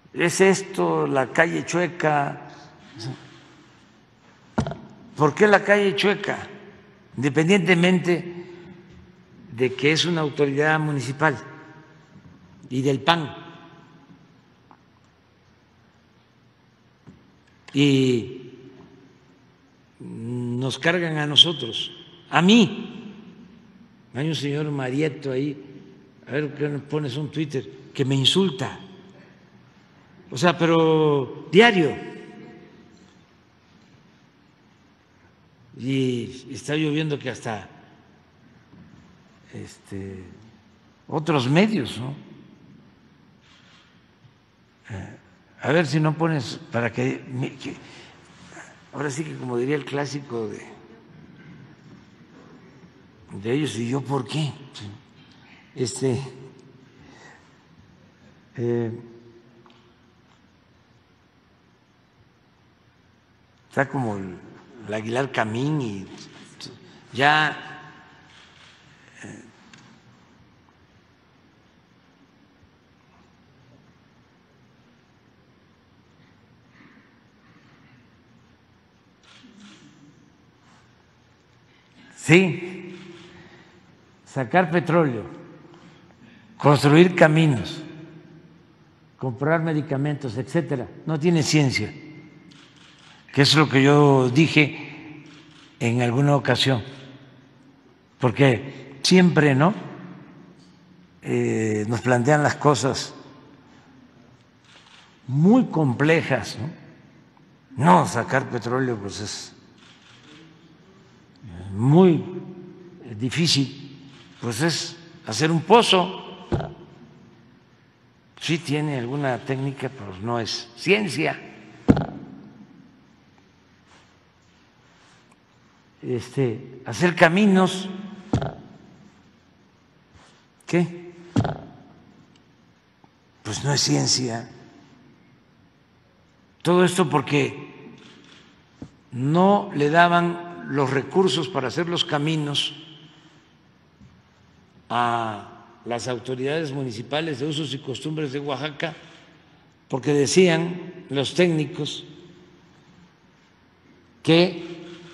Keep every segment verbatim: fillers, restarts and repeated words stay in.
es esto, la calle chueca. ¿Por qué la calle chueca? Independientemente de que es una autoridad municipal y del P A N. Y nos cargan a nosotros, a mí. Hay un señor Marieto ahí, a ver qué pones un Twitter, que me insulta. O sea, pero diario. Y está lloviendo que hasta este, otros medios, ¿no? A ver si no pones para que, que ahora sí que como diría el clásico de, de ellos, y yo por qué. Este eh, está como el, el Aguilar Camín y ya eh, sí, sacar petróleo, construir caminos, comprar medicamentos, etcétera, no tiene ciencia, que es lo que yo dije en alguna ocasión, porque siempre, ¿no? Eh, nos plantean las cosas muy complejas, ¿no? No, sacar petróleo pues es muy difícil, pues es hacer un pozo. Sí tiene alguna técnica, pero no es ciencia. Este, hacer caminos, ¿qué? Pues no es ciencia. Todo esto porque no le daban los recursos para hacer los caminos a las autoridades municipales de usos y costumbres de Oaxaca, porque decían los técnicos que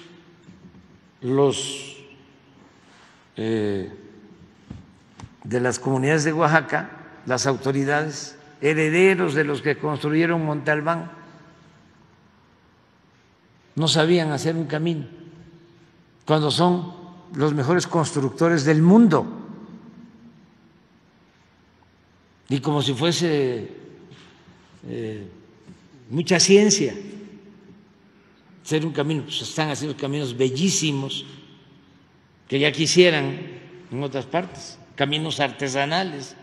los eh, de las comunidades de Oaxaca, las autoridades, herederos de los que construyeron Monte Albán, no sabían hacer un camino, cuando son los mejores constructores del mundo. Y como si fuese eh, mucha ciencia hacer un camino, pues están haciendo caminos bellísimos que ya quisieran en otras partes, caminos artesanales,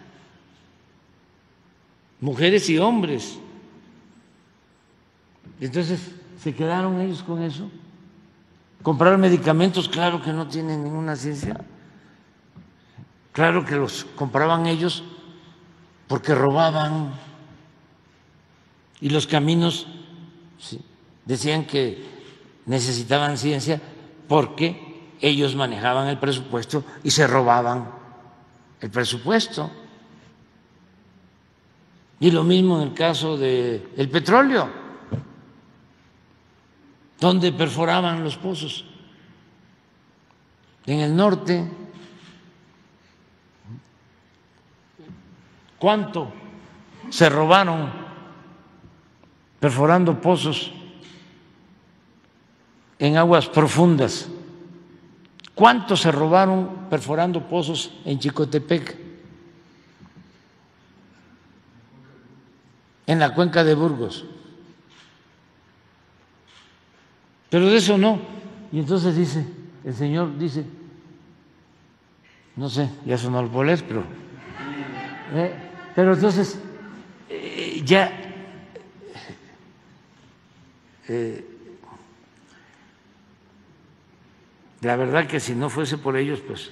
mujeres y hombres. Entonces se quedaron ellos con eso. Comprar medicamentos, claro que no tienen ninguna ciencia, claro que los compraban ellos porque robaban, y los caminos sí, decían que necesitaban ciencia porque ellos manejaban el presupuesto y se robaban el presupuesto. Y lo mismo en el caso del petróleo, donde perforaban los pozos, en el norte. ¿Cuánto se robaron perforando pozos en aguas profundas? ¿Cuánto se robaron perforando pozos en Chicotepec, en la cuenca de Burgos? Pero de eso no. Y entonces dice, el señor dice, no sé, ya eso no lo puedo leer, pero eh, pero entonces eh, ya eh, la verdad que si no fuese por ellos, pues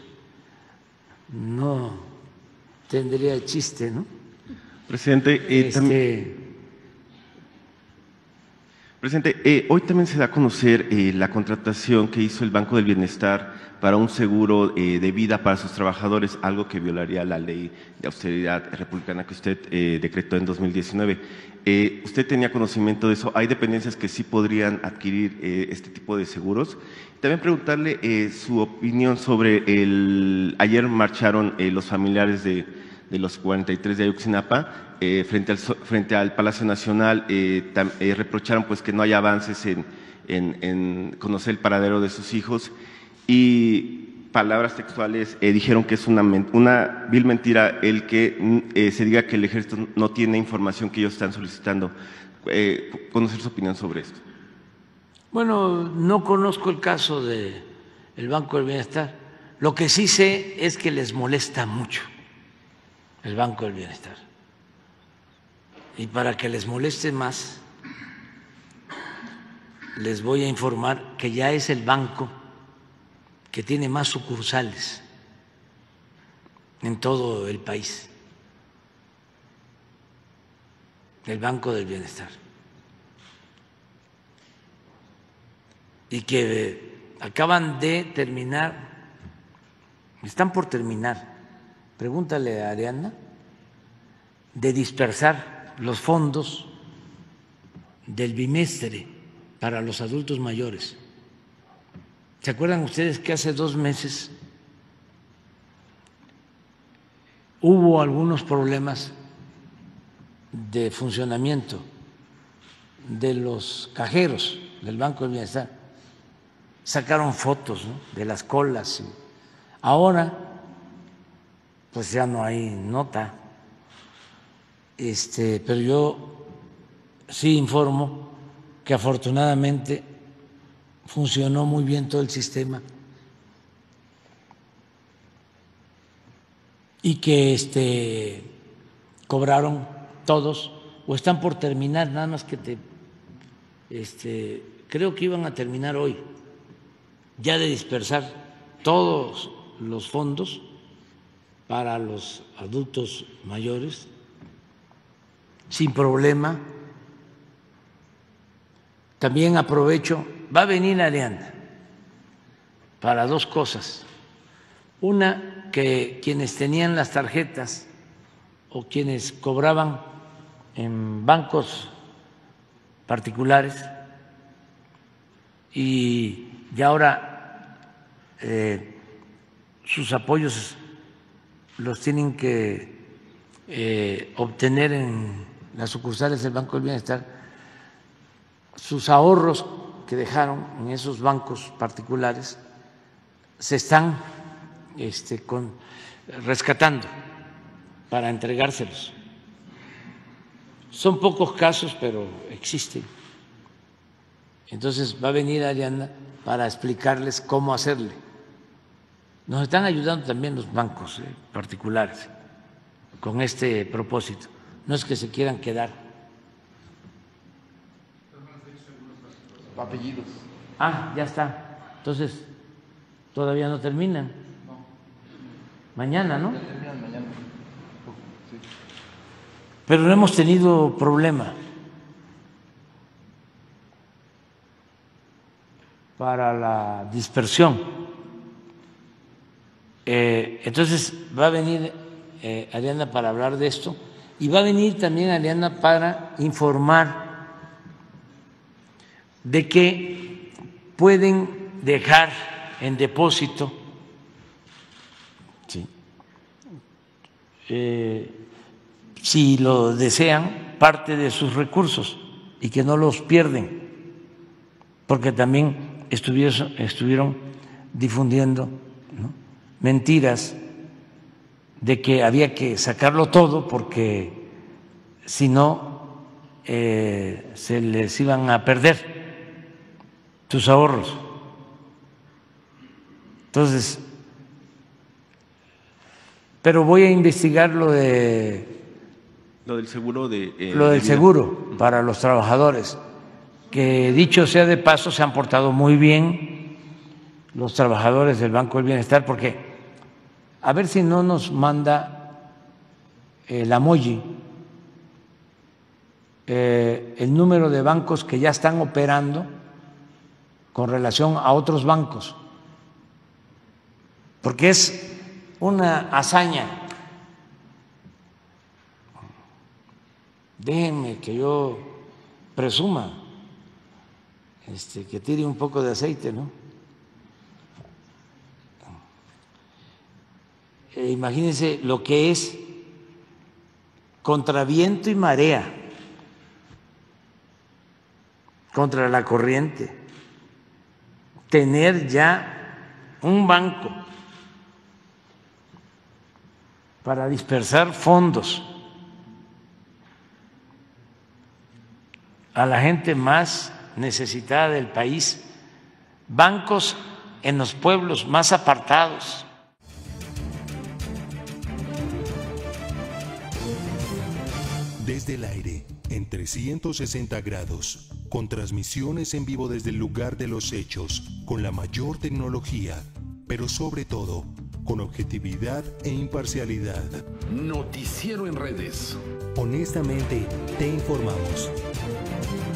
no tendría chiste, ¿no? Presidente, y este, Presidente, eh, hoy también se da a conocer eh, la contratación que hizo el Banco del Bienestar para un seguro eh, de vida para sus trabajadores, algo que violaría la ley de austeridad republicana que usted eh, decretó en dos mil diecinueve. Eh, ¿Usted tenía conocimiento de eso? ¿Hay dependencias que sí podrían adquirir eh, este tipo de seguros? También preguntarle eh, su opinión sobre el… Ayer marcharon eh, los familiares de, de los cuarenta y tres de Ayotzinapa. Eh, frente, al, frente al Palacio Nacional, eh, tam, eh, reprocharon pues que no hay avances en, en, en conocer el paradero de sus hijos y palabras textuales eh, dijeron que es una, una vil mentira el que eh, se diga que el ejército no tiene información que ellos están solicitando. Eh, conocer su opinión sobre esto. Bueno, no conozco el caso del Banco del Bienestar. Lo que sí sé es que les molesta mucho el Banco del Bienestar. Y para que les moleste más, les voy a informar que ya es el banco que tiene más sucursales en todo el país, el Banco del Bienestar. Y que acaban de terminar, están por terminar, pregúntale a Ariana, de dispersar los fondos del bimestre para los adultos mayores. ¿Se acuerdan ustedes que hace dos meses hubo algunos problemas de funcionamiento de los cajeros del Banco del Bienestar? Sacaron fotos, ¿no?, de las colas. Ahora, pues ya no hay nota. Este, pero yo sí informo que afortunadamente funcionó muy bien todo el sistema y que este, cobraron todos o están por terminar, nada más que te, este, creo que iban a terminar hoy, ya de dispersar todos los fondos para los adultos mayores sin problema. También aprovecho, va a venir Ariana para dos cosas. Una, que quienes tenían las tarjetas o quienes cobraban en bancos particulares y ya ahora eh, sus apoyos los tienen que eh, obtener en las sucursales del Banco del Bienestar, sus ahorros que dejaron en esos bancos particulares se están este, con, rescatando para entregárselos. Son pocos casos, pero existen. Entonces va a venir Ariana para explicarles cómo hacerle. Nos están ayudando también los bancos eh, particulares con este propósito. No es que se quieran quedar. Apellidos. Ah, ya está. Entonces, todavía no terminan. No. Mañana, ¿no? Ya terminan mañana. Sí. Pero no hemos tenido problema para la dispersión. Eh, entonces va a venir eh, Ariana para hablar de esto y va a venir también Ariana para informar de que pueden dejar en depósito sí, eh, si lo desean, parte de sus recursos y que no los pierden, porque también estuvieron, estuvieron difundiendo, ¿no?, mentiras de que había que sacarlo todo porque si no eh, se les iban a perder tus ahorros. Entonces, pero voy a investigar lo de lo del seguro de eh, lo del de vida. seguro para los trabajadores, que dicho sea de paso se han portado muy bien los trabajadores del Banco del Bienestar, porque a ver si no nos manda el emoji eh, el número de bancos que ya están operando con relación a otros bancos, porque es una hazaña. Déjenme que yo presuma, este, que tire un poco de aceite, ¿no? Eh, imagínense lo que es contra viento y marea, contra la corriente, tener ya un banco para dispersar fondos a la gente más necesitada del país, bancos en los pueblos más apartados. Desde el aire, en trescientos sesenta grados, con transmisiones en vivo desde el lugar de los hechos, con la mayor tecnología, pero sobre todo, con objetividad e imparcialidad. Noticiero en redes. Honestamente, te informamos.